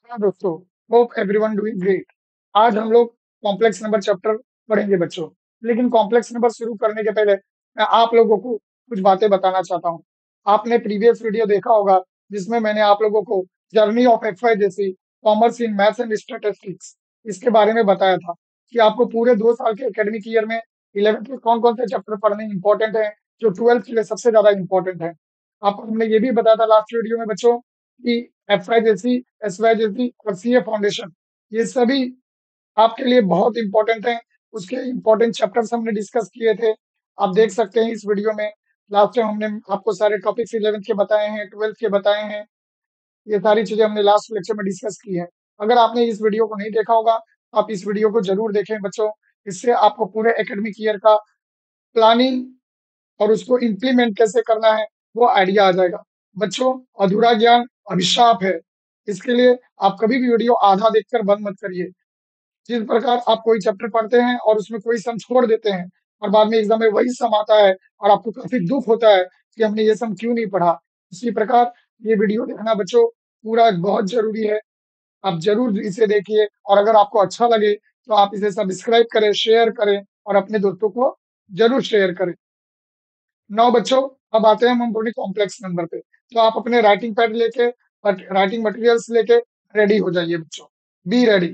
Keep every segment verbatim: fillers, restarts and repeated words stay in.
हाँ दोस्तों, hope everyone doing great. आज हम लोग कॉम्प्लेक्स नंबर चैप्टर पढ़ेंगे बच्चों। लेकिन कॉम्प्लेक्स नंबर शुरू करने के पहले मैं आप लोगों को कुछ बातें बताना चाहता हूँ। आपने प्रीवियस वीडियो देखा होगा जिसमें मैंने आप लोगों को जर्नी ऑफ एक्स वाई जैसी commerce in maths and statistics इसके बारे में बताया था कि आपको पूरे दो साल के एकेडमिक ईयर में इलेवेंथ के कौन कौन से चैप्टर पढ़ने इंपॉर्टेंट है, जो ट्वेल्थ के लिए सबसे ज्यादा इंपॉर्टेंट है। आपको हमने ये भी बताया था लास्ट वीडियो में बच्चों कि एफ वाई जैसी, एस वाई जैसी और सी ए फाउंडेशन, ये सभी आपके लिए बहुत इंपॉर्टेंट है। उसके इंपॉर्टेंट चैप्टर्स हमने डिस्कस किए थे। आप देख सकते हैं इस वीडियो में। लास्ट टाइम हमने आपको सारे टॉपिक्स इलेवेंथ के बताए हैं, ट्वेल्थ के बताए हैं। ये सारी चीजें हमने लास्ट लेक्चर में डिस्कस की है। अगर आपने इस वीडियो को नहीं देखा होगा, आप इस वीडियो को जरूर देखें बच्चों। इससे आपको पूरे एकेडमिक ईयर का प्लानिंग और उसको इम्प्लीमेंट कैसे करना है वो आइडिया आ जाएगा। बच्चों, अधूरा ज्ञान अभिशाप है। इसके लिए आप कभी भी वीडियो आधा देखकर बंद मत करिए। जिस प्रकार आप कोई चैप्टर पढ़ते हैं और उसमें कोई सम छोड़ देते हैं और बाद में एग्जाम में वही सम आता है और आपको काफी दुख होता है कि हमने ये सम क्यों नहीं पढ़ा, उसी प्रकार ये वीडियो देखना बच्चों पूरा बहुत जरूरी है। आप जरूर इसे देखिए और अगर आपको अच्छा लगे तो आप इसे सब्सक्राइब करें, शेयर करें और अपने दोस्तों को जरूर शेयर करें। नौ बच्चों, अब आते हैं हम अपने कॉम्प्लेक्स नंबर पे। तो आप अपने राइटिंग पैड लेके और राइटिंग मटेरियल्स लेके रेडी हो जाइए बच्चों। Be ready.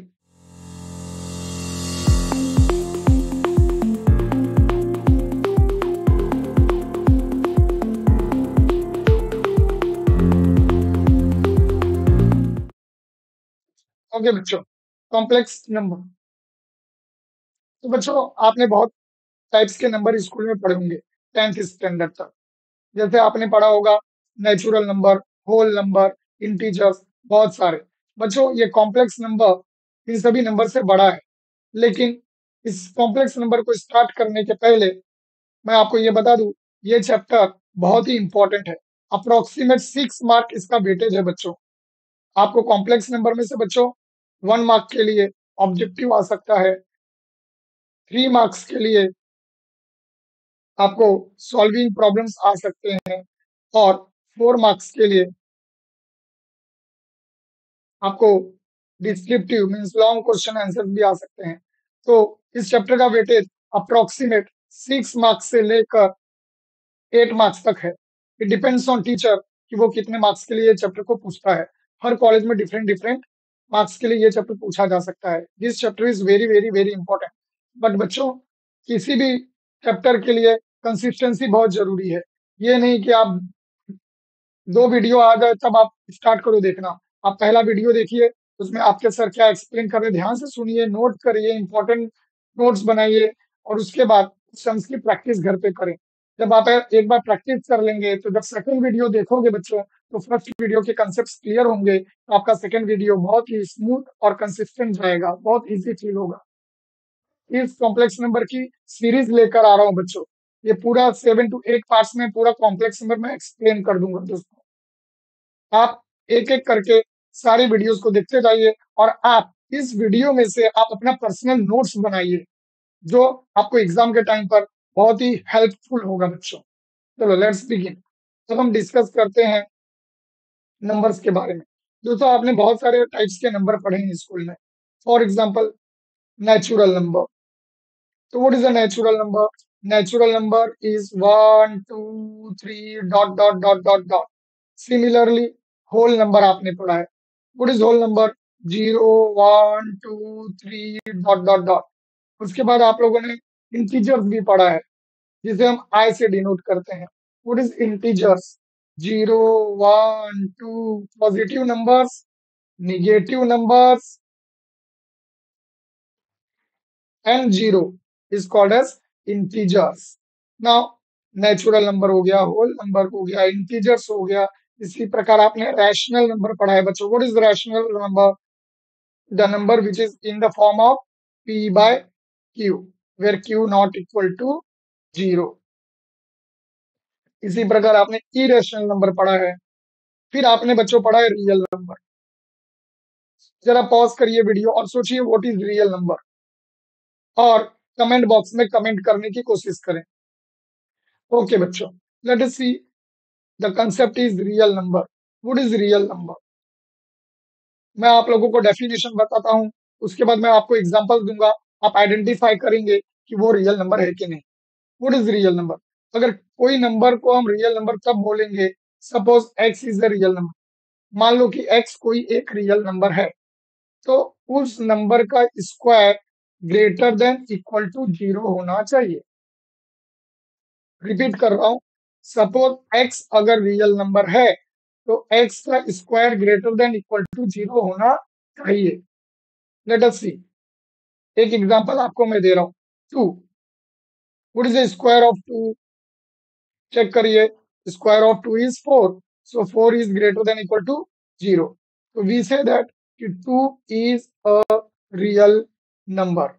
ओके बच्चों, कॉम्प्लेक्स नंबर। तो बच्चों, आपने बहुत टाइप्स के नंबर स्कूल में पढ़े होंगे टेंथ स्टैंडर्ड तक। जैसे आपने पढ़ा होगा natural number, whole number, integers, बहुत सारे। बच्चों, ये कॉम्प्लेक्स नंबर इन सभी नंबर से बड़ा है। लेकिन इस कॉम्प्लेक्स नंबर को स्टार्ट करने के पहले मैं आपको ये बता दूं, ये चैप्टर बहुत ही इंपॉर्टेंट है। अप्रोक्सीमेट सिक्स मार्क इसका वेटेज है बच्चों। आपको कॉम्प्लेक्स नंबर में से बच्चों वन मार्क के लिए ऑब्जेक्टिव आ सकता है, थ्री मार्क्स के लिए आपको सॉल्विंग प्रॉब्लम्स आ सकते हैं और फोर मार्क्स के लिए आपको descriptive means long question answer भी आ सकते हैं। तो इस चैप्टर का वेटेज अप्रोक्सीमेट सिक्स मार्क्स से लेकर एट मार्क्स तक है। इट डिपेंड्स ऑन टीचर कि वो कितने मार्क्स के लिए चैप्टर को पूछता है। हर कॉलेज में डिफरेंट डिफरेंट मार्क्स के लिए ये चैप्टर पूछा जा सकता है। This chapter is very very very important. But बच्चों, किसी भी चैप्टर के लिए कंसिस्टेंसी बहुत जरूरी है। ये नहीं कि आप दो वीडियो आ जाए तब आप स्टार्ट करो देखना। आप पहला वीडियो देखिए, उसमें आपके सर क्या एक्सप्लेन कर रहे हैं ध्यान से सुनिए, नोट करिए, इंपॉर्टेंट नोट्स बनाइए और उसके बाद सम्स की प्रैक्टिस घर पे करें। जब आप एक बार प्रैक्टिस कर लेंगे तो जब सेकंड वीडियो देखोगे बच्चों, तो फर्स्ट वीडियो के कंसेप्ट क्लियर होंगे तो आपका सेकंड वीडियो बहुत ही स्मूथ और कंसिस्टेंट जाएगा, बहुत इजी फील होगा। इस कॉम्प्लेक्स नंबर की सीरीज लेकर आ रहा हूँ बच्चों। ये पूरा सेवन टू एट पार्ट्स में पूरा कॉम्प्लेक्स नंबर में एक्सप्लेन कर दूंगा दोस्तों। आप एक एक करके सारी वीडियोस को देखते जाइए और आप इस वीडियो में से आप अपना पर्सनल नोट्स बनाइए, जो आपको एग्जाम के टाइम पर बहुत ही हेल्पफुल होगा बच्चों। चलो लेट्स बिगिन। अब हम डिस्कस करते हैं नंबर्स के बारे में। दोस्तों, आपने बहुत सारे टाइप्स के नंबर पढ़े हैं स्कूल में। For example, natural number. तो what is a natural number? Natural number is one two three dot dot dot dot dot. Similarly, whole number आपने पढ़ा है। What is whole number? Zero, one, two, three dot dot dot. उसके बाद आप लोगों ने integers भी पढ़ा है, जिसे हम आई से डिनोट करते हैं। What is integers? Zero, one, two, positive numbers, negative numbers and zero is called as integers. Now, natural number हो गया, होल नंबर हो गया, इंटीजर्स हो गया। इसी प्रकार आपने रैशनल नंबर पढ़ा है बच्चों। What is rational number? The number which is in the form of p by q, where q not equal to zero. इसी प्रकार आपने इरेशनल नंबर पढ़ा है। फिर आपने बच्चों पढ़ा है रियल नंबर। जरा पॉज करिए वीडियो और सोचिए व्हाट इज रियल नंबर, और कमेंट बॉक्स में कमेंट करने की कोशिश करें। ओके बच्चों, let us see the concept is real number. What is real number? मैं आप लोगों को डेफिनेशन बताता हूँ, उसके बाद मैं आपको एग्जांपल दूंगा, आप आइडेंटिफाई करेंगे कि वो रियल नंबर है कि नहीं। What is real number? अगर कोई नंबर को हम रियल नंबर तब बोलेंगे, suppose x is a real number, मान लो कि x कोई एक रियल नंबर है, तो उस नंबर का square greater than equal to zero होना चाहिए। रिपीट कर रहा हूं, सपोज x अगर रियल नंबर है तो x का square greater than equal to zero होना चाहिए। लेट अस सी, एक एग्जांपल आपको मैं दे रहा हूं, two, what is the square of two? Check करिए, square of two is four, so four is greater than equal to zero, तो वी से दैट कि two is a real number.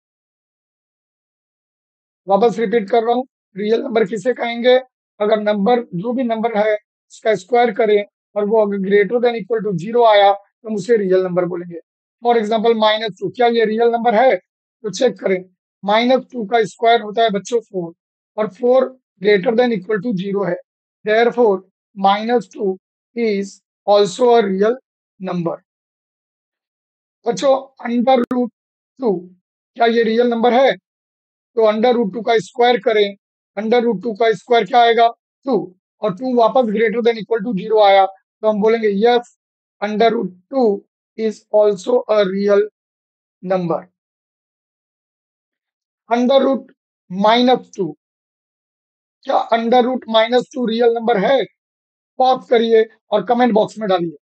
वापस रिपीट कर रहा हूँ, रियल नंबर किसे कहेंगे? अगर नंबर, जो भी नंबर है उसका स्क्वायर करें और वो अगर greater than equal to zero आया तो हम उसे रियल नंबर बोलेंगे। फॉर एग्जाम्पल माइनस टू, क्या ये रियल नंबर है? तो चेक करें, माइनस टू का स्क्वायर होता है बच्चों फोर, और four greater than equal to zero है, therefore minus two is also a real number. बच्चों, अंडर रूट टू, क्या ये रियल नंबर है? तो अंडर रूट टू का स्क्वायर करें, अंडर रूट टू का स्क्वायर क्या आएगा? टू, और टू वापस greater than equal to zero आया तो हम बोलेंगे yes, under root two is also a real number. Under root minus two, क्या under root minus two real number है? पॉज करिए और कमेंट बॉक्स में डालिए।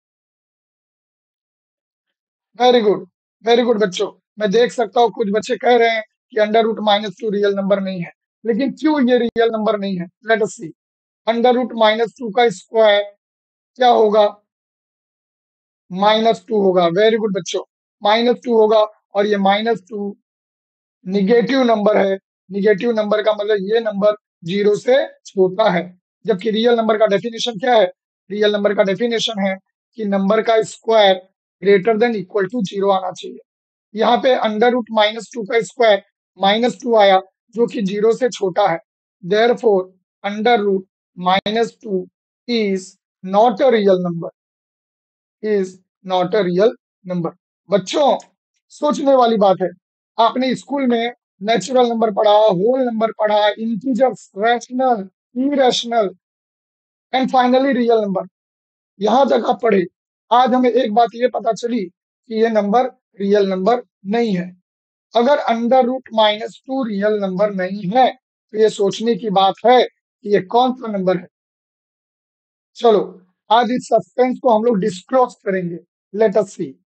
वेरी गुड, वेरी गुड बच्चों, मैं देख सकता हूँ कुछ बच्चे कह रहे हैं कि under root minus two real number नहीं है, लेकिन क्यों ये रियल नंबर नहीं है? Let us see, under root minus two का स्क्वायर क्या होगा? माइनस टू होगा। वेरी गुड बच्चों, माइनस टू होगा, और ये माइनस टू निगेटिव नंबर है। निगेटिव नंबर का मतलब ये नंबर जीरो से छोटा है, जबकि रियल नंबर का डेफिनेशन क्या है? रियल नंबर का डेफिनेशन है कि नंबर का square greater than equal to zero आना चाहिए। यहाँ पे अंडर रूट माइनस टू का स्क्वायर माइनस टू आया, जो कि जीरो से छोटा है, therefore under root minus two is not a real number, is not a real number. बच्चों, सोचने वाली बात है, आपने स्कूल में नेचुरल नंबर पढ़ा, होल नंबर पढ़ा, integers, rational, irrational and finally real number, यहां तक आप पढ़े। आज हमें एक बात ये पता चली कि ये नंबर रियल नंबर नहीं है। अगर under root minus two real number नहीं है तो ये सोचने की बात है कि ये कौन सा नंबर है। चलो, आज इस सस्पेंस को हम लोग डिस्क्लोज करेंगे। Let us see.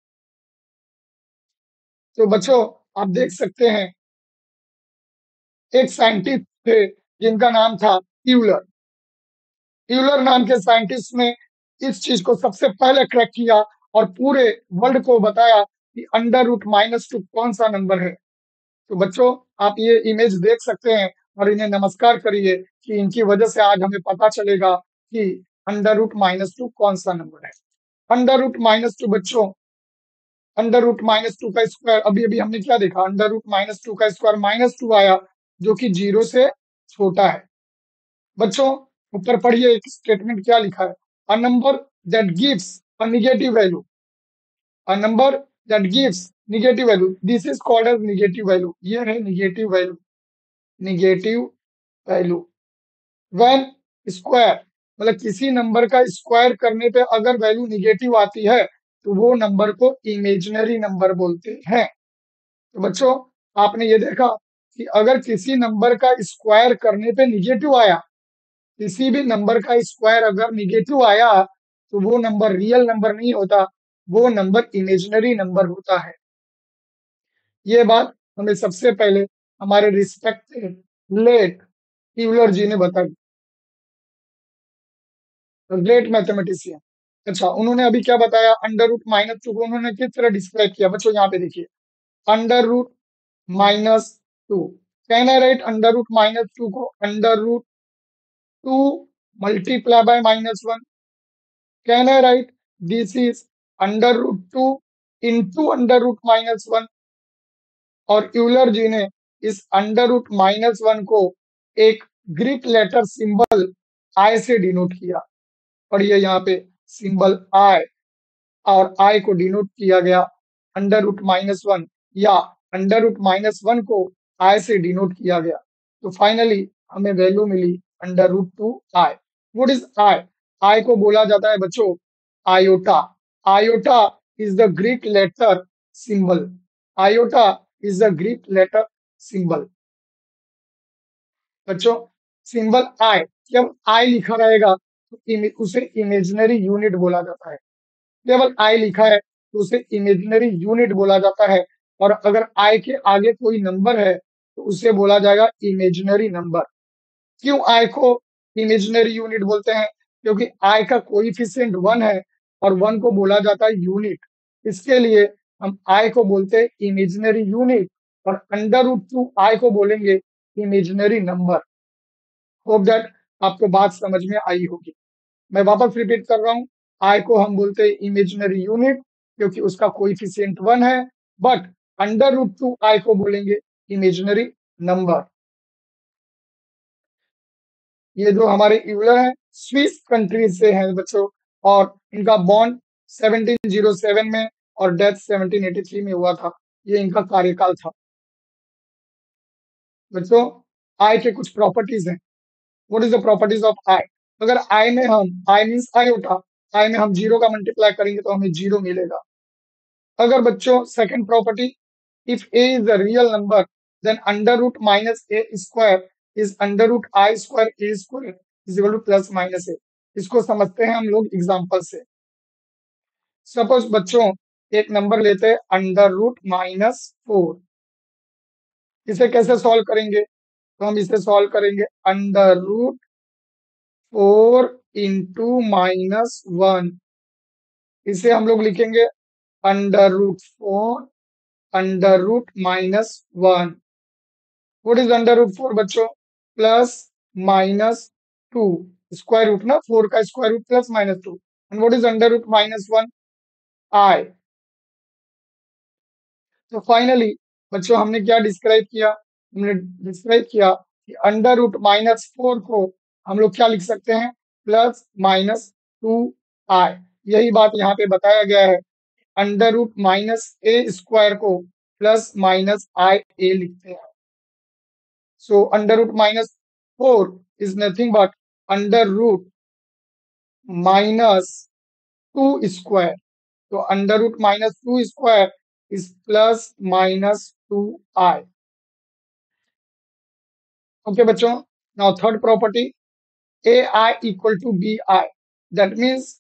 तो बच्चों, आप देख सकते हैं, एक साइंटिस्ट थे जिनका नाम था यूलर। यूलर नाम के साइंटिस्ट ने इस चीज को सबसे पहले क्रैक किया और पूरे वर्ल्ड को बताया कि अंडर रूट माइनस टू कौन सा नंबर है। तो बच्चों, आप ये इमेज देख सकते हैं और इन्हें नमस्कार करिए कि इनकी वजह से आज हमें पता चलेगा कि अंडर रूट माइनस टू कौन सा नंबर है। अंडर रूट माइनस टू बच्चों, अंडर रूट माइनस टू का स्क्वायर, अभी अभी हमने क्या देखा? अंडर रूट माइनस टू का स्क्वायर माइनस टू आया, जो कि जीरो से छोटा है। बच्चों, ऊपर पढ़िए एक स्टेटमेंट क्या लिखा है, a number that gives a negative value, a number that gives negative value, this is called as negative value. ये है negative value, negative value. When square, मतलब किसी नंबर का स्क्वायर करने पे अगर वैल्यू निगेटिव आती है तो वो नंबर को इमेजिनरी नंबर बोलते हैं। तो बच्चों, आपने ये देखा कि अगर किसी नंबर का स्क्वायर करने पे निगेटिव आया, किसी भी नंबर का स्क्वायर अगर निगेटिव आया तो वो नंबर रियल नंबर नहीं होता, वो नंबर इमेजिनरी नंबर होता है। ये बात हमें सबसे पहले हमारे रिस्पेक्टेड लेट यूलर जी ने बताई, ग्रेट मैथमेटिशियन। अच्छा, उन्होंने अभी क्या बताया? अंडर रूट माइनस टू को उन्होंने किस तरह डिस्क्राइब किया? बच्चों, यहाँ पे देखिए, under root minus two, can I write under root minus two को under root two multiply by minus one? Can I write this is under root two into under root minus one? और Euler ji ने इस under root minus one को एक Greek letter symbol आई से denote किया। पढ़िए यहाँ पे, सिंबल आई, और आई को डिनोट किया गया अंडर रूट माइनस वन, या अंडर रूट माइनस वन को आई से डिनोट किया गया। तो फाइनली हमें वैल्यू मिली under root two I. What is I? आई को बोला जाता है बच्चों iota. Iota is the Greek letter symbol. Iota is the Greek letter symbol. बच्चों सिंबल आई, जब आई लिखा रहेगा तो इमे- उसे इमेजिनरी यूनिट बोला जाता है। केवल आई लिखा है तो उसे इमेजिनरी यूनिट बोला जाता है। और अगर आई के आगे कोई नंबर है तो उसे बोला जाएगा इमेजिनरी नंबर। क्यों आई को इमेजिनरी यूनिट बोलते हैं? क्योंकि आई का कोएफिशिएंट वन है और वन को बोला जाता है यूनिट। इसके लिए हम आई को बोलते हैं इमेजिनरी यूनिट, और अंडर रूट टू आई को बोलेंगे इमेजिनरी नंबर। होप दैट आपको बात समझ में आई होगी। मैं वापस रिपीट कर रहा हूँ, आई को हम बोलते हैं इमेजिनरी यूनिट क्योंकि उसका कोएफिशिएंट वन है, but under root two I को बोलेंगे इमेजिनरी नंबर। ये जो हमारे यूलर हैं स्विस कंट्री से हैं बच्चों, और इनका बॉन्ड सेवनटीन ओ सेवन में और डेथ सेवनटीन एटी थ्री में हुआ था। ये इनका कार्यकाल था। बच्चों आई के कुछ प्रॉपर्टीज हैं। What is the properties of I? अगर आई में हम आई मीन्स आयोटा, आई में हम जीरो का मल्टीप्लाई करेंगे तो हमें जीरो मिलेगा। अगर बच्चों second property, if a is a real number then under root minus a square is under root i square a square is equal to plus minus a. इसको समझते हैं हम लोग एग्जांपल से। सपोज बच्चों एक नंबर लेते हैं अंडर रूट माइनस फोर। इसे कैसे सॉल्व करेंगे? तो हम इसे सॉल्व करेंगे under root four into minus one. इसे हम लोग लिखेंगे under root four under root minus one. What is under root four बच्चों? Plus minus two. Square root ना, फोर का square root plus minus two. And what is under root minus one? I. तो finally बच्चों हमने क्या describe किया? हमने describe किया कि अंडर रूट माइनस फोर को हम लोग क्या लिख सकते हैं? Plus minus two i. यही बात यहाँ पे बताया गया है। Under root minus a square को प्लस माइनस आई ए लिखते हैं। So under root minus four is nothing but under root minus two square. तो under root minus two square is plus minus two i. Okay बच्चों, now third property, a i equal to b i. That means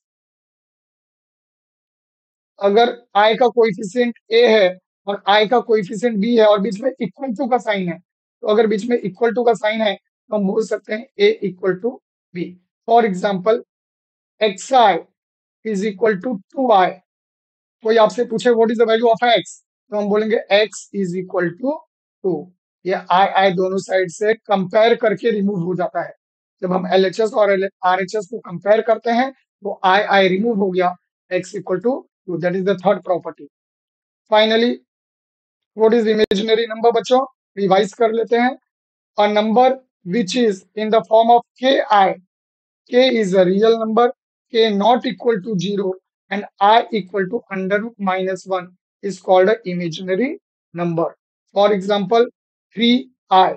अगर i का coefficient ए है और आई का coefficient B है और बीच में इक्वल टू का साइन है, तो अगर बीच में इक्वल टू का साइन है तो हम बोल सकते हैं a equal to b. For example x i is equal to two i. कोई आपसे पूछे what is the value of x, तो हम बोलेंगे x is equal to two. ये आई आई दोनों साइड से कंपेयर करके रिमूव हो जाता है। जब हम एल एच एस और आर एच एस को कंपेयर करते हैं तो आई आई रिमूव हो गया, x equal to two. That is the third property. Finally what is imaginary number बच्चों? रिवाइज कर लेते हैं। A number which is in the form of k i, k is a real number, k not equal to zero, and I equal to under root minus one is called an imaginary number. For example, three i.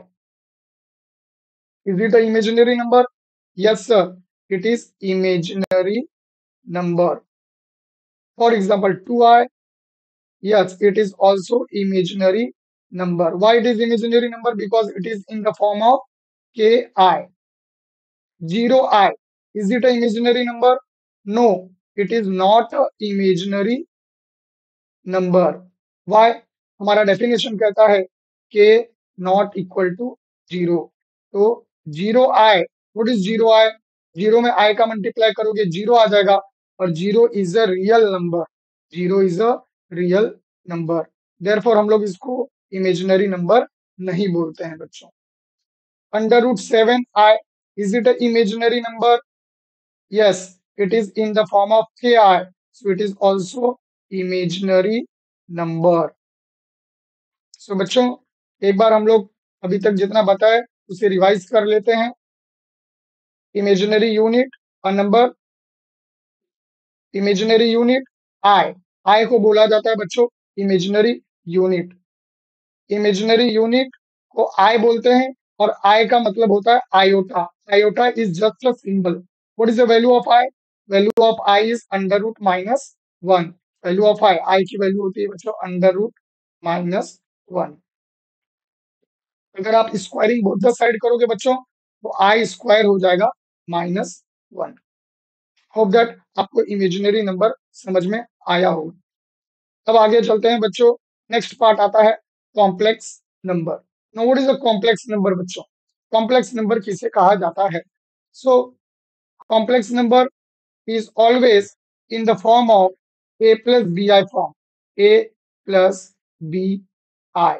Is it an imaginary number? Yes, sir. It is imaginary number. For example, two i. Yes, it is also imaginary number. Why it is imaginary number? Because it is in the form of ki. zero i. Is it an imaginary number? No, it is not a imaginary number. Why? हमारा definition कहता है k not equal to zero. तो zero i, what is zero i? Zero में i का multiply करोगे zero आ जाएगा, और zero is a real number. Zero is a real number, therefore हम लोग इसको इमेजिनरी नंबर नहीं बोलते हैं बच्चों। Under root seven i, is it a imaginary number? Yes, it is in the form of ki, so it is also imaginary number. So बच्चों एक बार हम लोग अभी तक जितना बताए उसे रिवाइज कर लेते हैं। Imaginary unit, a number, imaginary unit, i. आई को बोला जाता है बच्चों इमेजिनरी यूनिट। इमेजिनरी यूनिट को आई बोलते हैं, और आई का मतलब होता है iota. Iota is just a symbol. What is the value of i? Value of i is under root minus one. Value of i, i की वैल्यू होती है बच्चों अंडर रूट माइनस वन। अगर आप स्क्वायरिंग बोथ द साइड करोगे बच्चों, तो आई square हो जाएगा माइनस वन। होप दैट आपको इमेजिनरी नंबर समझ में आया होगा। अब आगे चलते हैं बच्चों। नेक्स्ट पार्ट आता है complex number. Now what is a complex number बच्चों? कॉम्प्लेक्स नंबर किसे कहा जाता है? So complex number is always in the form of a plus bi form. A plus bi.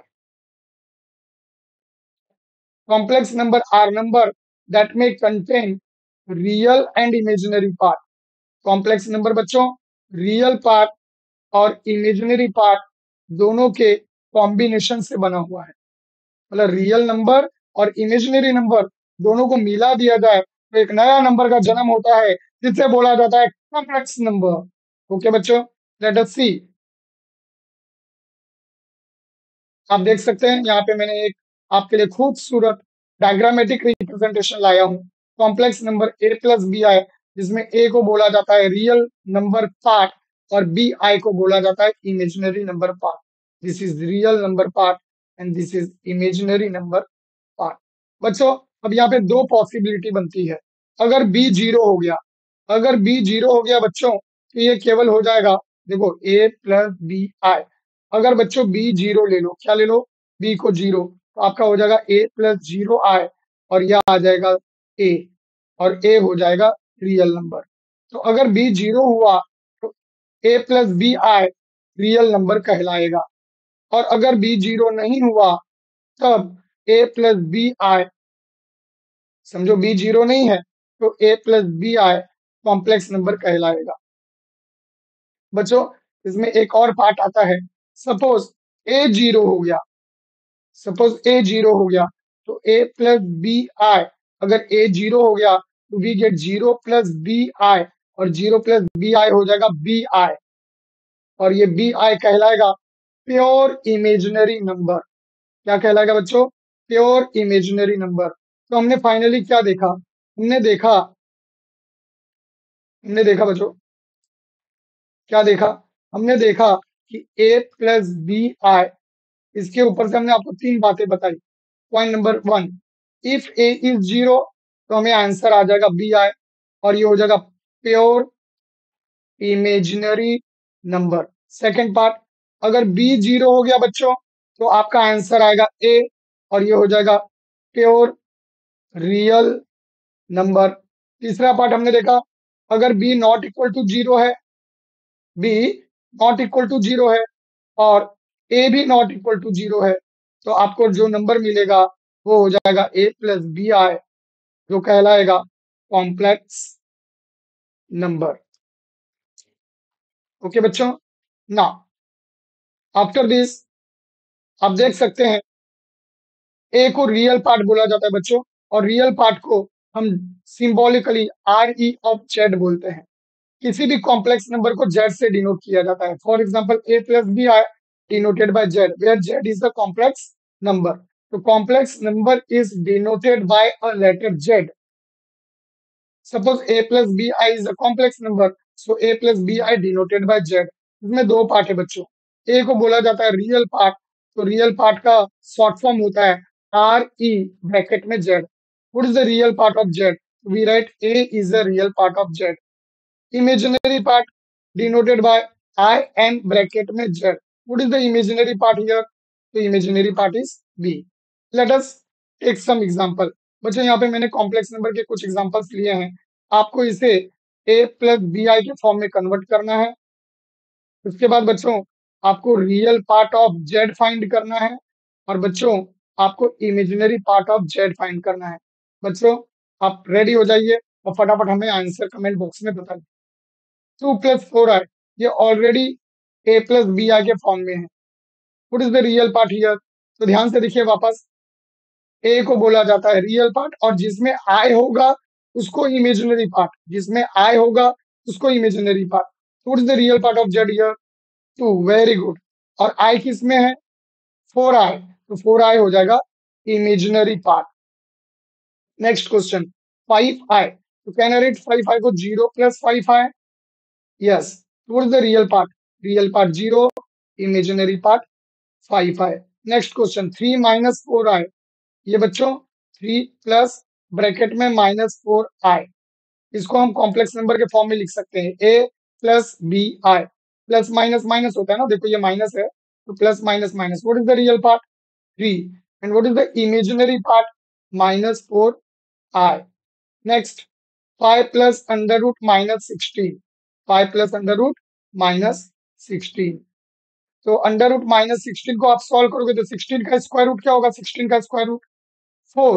Complex number are number that may contain real and imaginary part. Complex number बच्चों real part और imaginary part दोनों के combination से बना हुआ है। मतलब real number और इमेजिनरी नंबर दोनों को मिला दिया जाए तो एक नया नंबर का जन्म होता है, जिसे बोला जाता है कॉम्प्लेक्स नंबर। ओके बच्चों, लेट अस सी। आप देख सकते हैं यहाँ पे मैंने एक आपके लिए खूबसूरत डायग्रामेटिक रिप्रेजेंटेशन लाया हूँ। Complex number a plus B i, जिसमें ए को बोला जाता है रियल नंबर पार्ट और बी आई को बोला जाता है imaginary number part. This is real number part and this is imaginary number part. बच्चों अब यहाँ पे दो पॉसिबिलिटी बनती है। अगर बी जीरो हो गया, अगर बी जीरो हो गया बच्चों, तो ये केवल हो जाएगा, देखो ए प्लस बी आई। अगर बच्चों बी जीरो ले लो, क्या ले लो? बी को जीरो, तो आपका हो जाएगा ए प्लस जीरो आई, और यह आ जाएगा ए, और ए हो जाएगा रियल नंबर। तो अगर बी जीरो हुआ तो a plus B i real number कहलाएगा, और अगर बी जीरो नहीं हुआ तब ए प्लस बी आई, समझो बी जीरो नहीं है तो a plus B i complex number कहलाएगा। बच्चों इसमें एक और पार्ट आता है। सपोज ए जीरो हो गया, सपोज ए जीरो हो गया, तो ए प्लस बी आई, अगर ए जीरो हो गया तो we get zero plus B i, और जीरो प्लस बी आई हो जाएगा बी आई, और ये बी आई कहलाएगा प्योर इमेजिनरी नंबर। क्या कहलाएगा बच्चों? Pure imaginary number. तो हमने फाइनली क्या देखा? हमने देखा हमने देखा बच्चों, क्या देखा? हमने देखा कि ए प्लस बी आई, इसके ऊपर से हमने आपको तीन बातें बताई। Point number one, if a is zero तो हमें आंसर आ जाएगा बी आई, और ये हो जाएगा pure imaginary number. Second part, अगर बी जीरो हो गया बच्चों तो आपका आंसर आएगा ए, और ये हो जाएगा प्योर रियल नंबर। तीसरा पार्ट हमने देखा, अगर b not equal to zero है, b not equal to zero है और ए भी नॉट इक्वल टू जीरो है, तो आपको जो नंबर मिलेगा वो हो जाएगा ए प्लस बी आई, जो कहलाएगा कॉम्प्लेक्स नंबर। ओके बच्चों, ना आफ्टर दिस आप देख सकते हैं ए को रियल पार्ट बोला जाता है बच्चों, और रियल पार्ट को हम symbolically R E of Z बोलते हैं। किसी भी कॉम्प्लेक्स नंबर को जेड से डिनोट किया जाता है। For example A plus B I denoted by Z, where Z is the complex number. तो complex number is denoted by a letter Z. Suppose a plus bi is a complex number, so a plus bi denoted by z। इसमें दो part है बच्चों। a को बोला जाता है real part, तो रियल पार्ट का शॉर्ट फॉर्म होता है आर ई ब्रैकेट में z। What is the real part of z? We write a is the real part of z। Imaginary part denoted by I N bracket में z। What is the imaginary part here? तो imaginary part is b। Let us take some example. बच्चों यहाँ पे मैंने complex number के कुछ examples लिए हैं। आपको इसे a प्लस बी आई के फॉर्म में कन्वर्ट करना है। उसके बाद बच्चों आपको real part of z find करना है, और बच्चों आपको imaginary part of z find करना है। बच्चों आप रेडी हो जाइए और फटाफट हमें आंसर कमेंट बॉक्स में बताइए। टू प्लस फोर आई, ये already a plus B i के फॉर्म में है। What is the real part here? तो ध्यान से देखिए वापस, ए को बोला जाता है रियल पार्ट, और जिसमें आई होगा उसको इमेजिनरी पार्ट, जिसमें आई होगा उसको imaginary part. What is the real part of z here? Two, very good. और आई किस में है? फोर आई, तो फोर आई हो जाएगा imaginary part. Next question, five i, तो can I write five i को zero plus five i? Yes. What is the real part? Real part zero, imaginary part five i. Next question, three minus four i, ये बच्चों three plus bracket में minus four i, इसको हम complex number के form में लिख सकते हैं, a plus B i. Plus minus minus होता है ना, देखो ये माइनस है, तो plus minus minus. What is the real part? Three. And what is the imaginary part? Minus four i. Next, five plus under root minus sixteen, five plus under root minus sixteen. तो under root minus sixteen को आप solve करोगे तो sixteen का square root क्या होगा? Sixteen का square root four,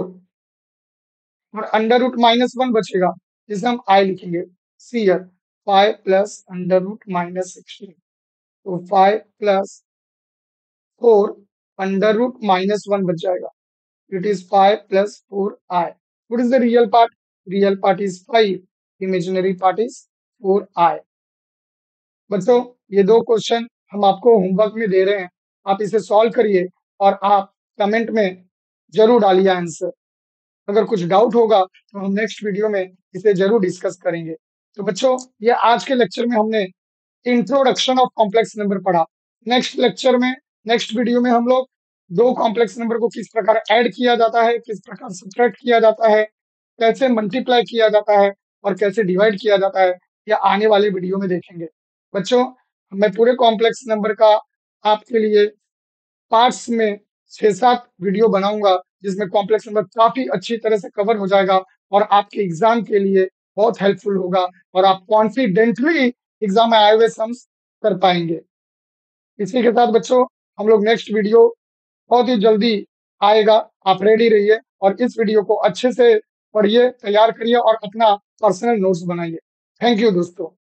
और अंडर रूट माइनस वन बचेगा, जिसे हम आई लिखेंगे। See here, five plus under root minus sixteen, तो five plus four under root minus one बच जाएगा। It is five plus four i. What is the real part? Real part is five, imaginary part is four i. बच्चों, ये दो question हम आपको homework में दे रहे हैं, आप इसे सॉल्व करिए और आप कमेंट में जरूर डालिए आंसर। अगर कुछ डाउट होगा तो हम नेक्स्ट वीडियो में इसे जरूर डिस्कस करेंगे। तो बच्चों, ये आज के लेक्चर में हमने इंट्रोडक्शन ऑफ कॉम्प्लेक्स नंबर पढ़ा। नेक्स्ट लेक्चर में, नेक्स्ट वीडियो में हम लोग दो कॉम्प्लेक्स नंबर को किस प्रकार ऐड किया जाता है, किस प्रकार सब्ट्रैक्ट किया जाता है, कैसे मल्टीप्लाई किया जाता है और कैसे डिवाइड किया जाता है, यह आने वाले वीडियो में देखेंगे। बच्चों, मैं पूरे कॉम्प्लेक्स नंबर का आपके लिए पार्ट्स में छह सात वीडियो बनाऊंगा, जिसमें कॉम्प्लेक्स नंबर काफी अच्छी तरह से कवर हो जाएगा और आपके एग्जाम के लिए बहुत हेल्पफुल होगा और आप कॉन्फिडेंटली एग्जाम में आए हुए सम्स कर पाएंगे। इसी के साथ बच्चों, हम लोग नेक्स्ट वीडियो बहुत ही जल्दी आएगा, आप रेडी रहिए और इस वीडियो को अच्छे से पढ़िए, तैयार करिए और अपना पर्सनल नोट्स बनाइए। थैंक यू दोस्तों।